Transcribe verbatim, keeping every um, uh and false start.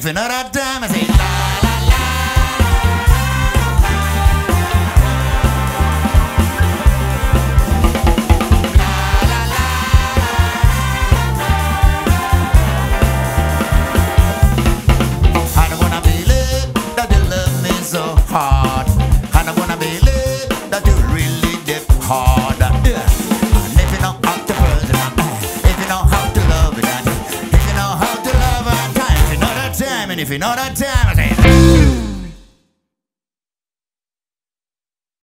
you know that time, I say la la la. La la la. I don't wanna believe that you love me so hard. I don't wanna believe that you really did hard. Yeah. And if you know how to burn it, if you know how to love it, if you know how to love it, time, if you know that time, and if you know that time, I say.